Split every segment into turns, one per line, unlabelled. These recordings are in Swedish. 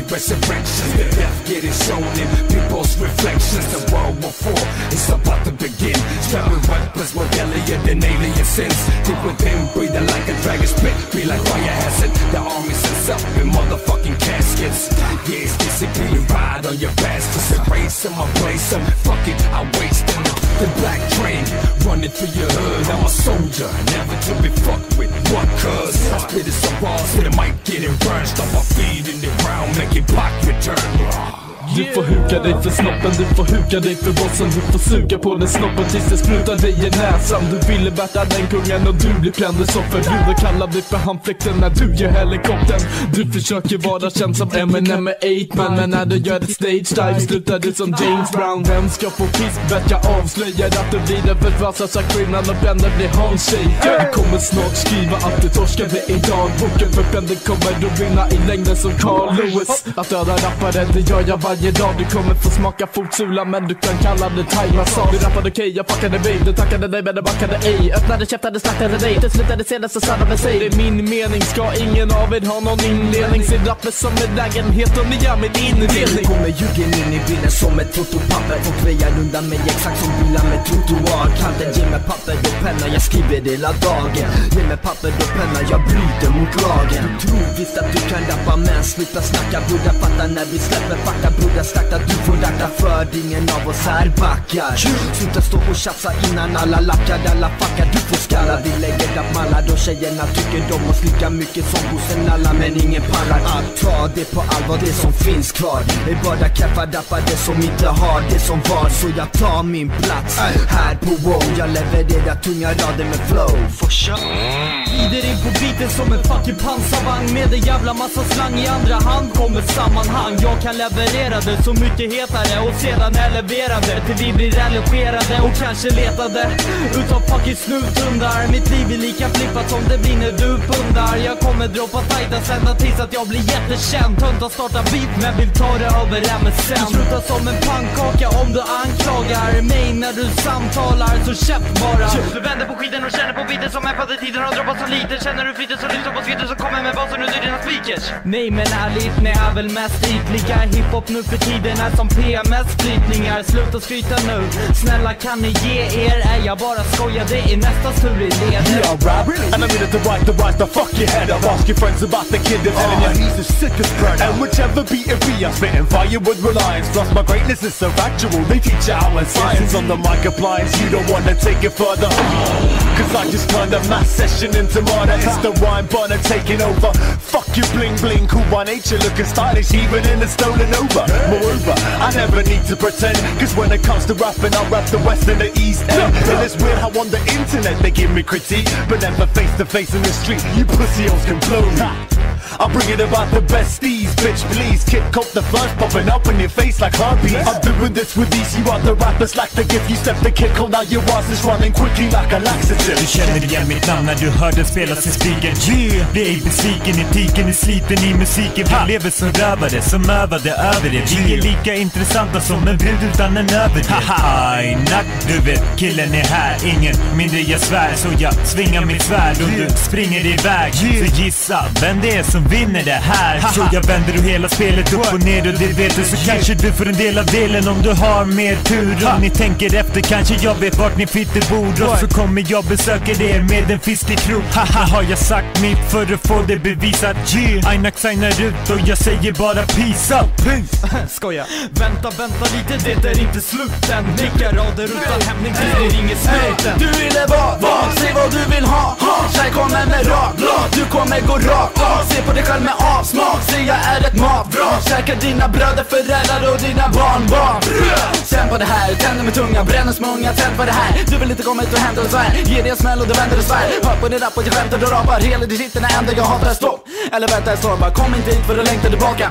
resurrections, the death getting shown in people's reflections. The World War IV is about to begin. Strapped with weapons more deadlier than alien sins. Deep within, breathing like a dragon spit. Be like fire hazard. The army sets up in motherfucking caskets. Yeah, it's discipline. You ride on your bastards. Erase them, I place them. Fuck it, I waste them. The black train running through your hood. I'm a soldier, never to be fucked with. What cuz? I spit it so raw, so the mic getting burned. Stop my feet in the ground, make it back return.
Du får huka dig för snoppen, du får huka dig för bossen. Du får suga på den snoppen tills det sprutar dig i näsan. Du ville bärta den kungen och du blir pländesoffer. Du kallar dig för handfläkten när du gör helikoptern. Du försöker vara känd som Eminem med 8-man, men när du gör ett stage dive slutar du som James Brown. Vänskap och fiskbett, jag avslöjar att du blir den förfassa kvinnan och Pender blir handshake. Jag kommer snart skriva att du torskade idag. Boken för Pender kommer att vinna i längden som Carl Lewis. Att döda rappare, det gör jag varje dag. Du kommer få smaka fotsula, men du kan kalla det thai-massage. Du rappade okej, jag fuckade babe. Du tackade dig men du backade ej. Öppnade, käftade, slaktade dig. Det slutade senast så sanna med sig. Det är min mening, ska ingen av er ha någon inledning. Se rappet som en lägenhet och ni gör min inredning.
Kommer ljugen in i bilden som ett fotopapper. Folk väjar undan mig exakt som bilar med trottoar. Kanten ge mig papper och penna, jag skriver hela dagen. Ge mig papper och penna, jag bryter mot lagen. Du tror visst att du kan rappa, men sluta snacka. Borde fatta när vi släpper fakta. Borde slakta, du får akta för ingen av oss här backar. Sluta stå och tjafsa innan alla lackar. Alla fuckar, du får skalla. Vi lägger rappmallar och tjejerna tycker de måste lika mycket som hos en alla. Men ingen pallar att ta det på allvar, det som finns kvar. Det är bara kaffa dappar det som inte har det som var. Så jag tar min plats här på WoW. Jag levererar tunga rader med flow. For sure.
Glider in på biten som en fucking pansarvagn. Med en jävla massa slang i andra hand kommer sammanhang. Jag kan leverera det så mycket hetare och sedan eleverade till vi blir religerade och kanske letade utav fucking snuthundar. Mitt liv är lika flippat som det blir när du pundar. Jag kommer droppa tajtas ända tills att jag blir jättekänd. Tönta starta beat men vill ta det över MSN. Du slutar som en pannkaka om du anklagar mig när du samtalar, så käft bara. Du vänder på skiten och känner på biten som är på tiden och droppas så lite. Känner du flyter så lyssnar på skiten som kommer med basen under dina speakers. Nej men ärligt, ni är väl mest ytliga. Hiphop nu för tiden är som PMS-flytningar. Sluta skryta nu, snälla kan ni ge er? Är jag bara skojar, det är nästa tur i led.
Yeah, rap, and I mean it to write the fuck your head up. Ask your friends about the kid and telling you he's the sickest bird. And whichever beat it be, I'm spitting fire with reliance. Plus my greatness is so factual, they teach you how and science. On the mic appliance, you don't wanna take it further. Cause I just turned a mass session into murder. It's the rhyme burner taking over. Fuck you bling bling, cool by nature, looking stylish even in the stolen over. Moreover, I never need to pretend, cause when it comes to rapping, I rap the west and the east end. And it's weird how on the internet they give me critique, but never face to face in the street, you pussy hoes can blow me. I'm bringing about the besties, bitch please. Kid Cope the first popping up in your face like herpes. I'm doing this with these, you other rappers like the gift. You step the Kid Cope, now your ass is running quickly like a laxative.
Du känner igen mitt namn när du hör den spelas i speaker. Blir ej besviken, etiken är sliten i musiken. Vi lever som rövare, som övade över det. Vi är lika intressanta som en brud utan en överdrift. Aj, nack, du vet, killen är här. Ingen mindre jag svär, så jag svingar mitt svärd och du springer iväg. Så gissa vem det är som vinner det här. Så jag vänder du hela spelet upp och ner och det vet du. Så kanske du får en del av delen om du har mer tur. Om ni tänker efter kanske jag vet vart ni fitter bor. Och så kommer jag besöka er med en fiskekrok. Haha, har jag sagt mitt för att få det bevisat. Einak signar ut och jag säger bara peace out.
Skoja. Vänta lite, det är inte sluten. Nicka rader utan hämning tills det ringer snuten.
Du ville vara, säg vad du vill ha. Tjej kommer med rak, du kommer gå rakt. Se på dig själv med avsmak, säg jag är ett matvrak. Käkar dina bröder, föräldrar och dina barnbarn. Sen på det här, tänder med tunga, bränner smånga. Tänd på det här, du vill inte komma hit och hämta och svär. Ge dig en smäll och du vänder och svär. Hör på din rap och jag skämtar och rapar. Hela ditt hitten är enda jag hatar, stopp. Eller vänta, jag står bara, kom inte hit för att längta tillbaka.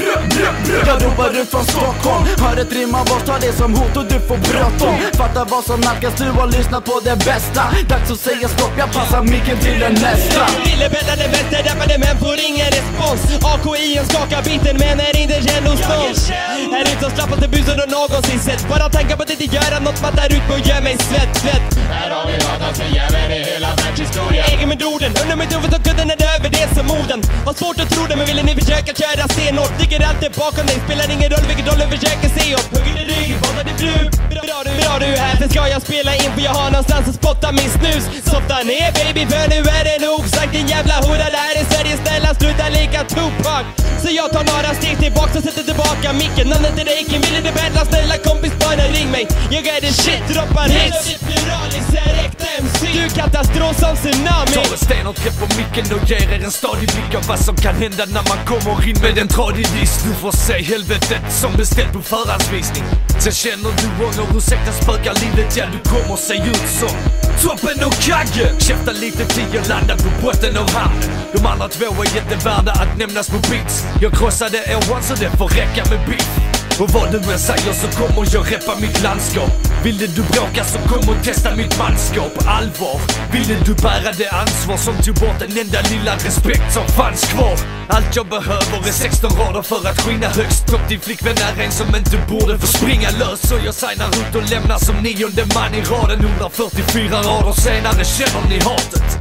Jag ropar ut från Stockholm. Hör ett rim av oss, ta det som hot och du får bråttom. Fatta vad som nalkas, du har lyssnat på det bästa. Dags att säga stopp, jag passar micken till den nästa.
Ville bädda det bättre, rappade men får ingen respons. AKI en skakar biten men är inte känd hos någon. Är ut som slappaste busen du någonsin sett. Bara tänka på att inte göra något, man där ut på och gör mig svett. Här har vi hatat för jäveln i hela världshistorien. Egen med orden, under mitt huvud och kudden är över. för det som moden. Har svårt att tro det, men ville ni försöka köra stenhårt? Ligger alltid bakom dig, spelar ingen roll vilken roll du försöker se åt. Hugger i rygg, vad är fru? Bra du här, sen ska jag spela in för jag har någonstans att spotta min snus. Softa ner baby, för nu är det nog sagt. Din jävla hora där i Sverige, snälla sluta lika Tupac. Så jag tar några steg tillbaka och sätter tillbaka micken. Namnet till dig, Kim, vill du bäddla? Snälla kompis, bara ring mig. Jag är det shit, droppar hits. Du katastrof som tsunami.
Tar en sten och träff på micken och ger er en stadig blick av vad som kan hända när man kommer in med en tradig list. Du får se helvetet som beställt på förhandsvisning. Sen känner du ånger, ursäkta spökar livet, ja du kommer se ut som toppen och kagge. Käfta lite till och landa på botten av hamnen. De andra två är jättevärda att nämnas på beats. Jag krossade R1 så det får räcka med beef. Och vad du än säger så kommer jag reppa mitt landskap. Ville du bråka så kom och testa mitt manskap. Allvar, ville du bära det ansvar som tog bort den enda lilla respekt som fanns kvar. Allt jag behöver är 16 rader för att skina högst. Och din flickvän är en som inte borde få springa lös. Så jag signar ut och lämnar som 9:e man i raden. 144 rader senare känner ni hatet.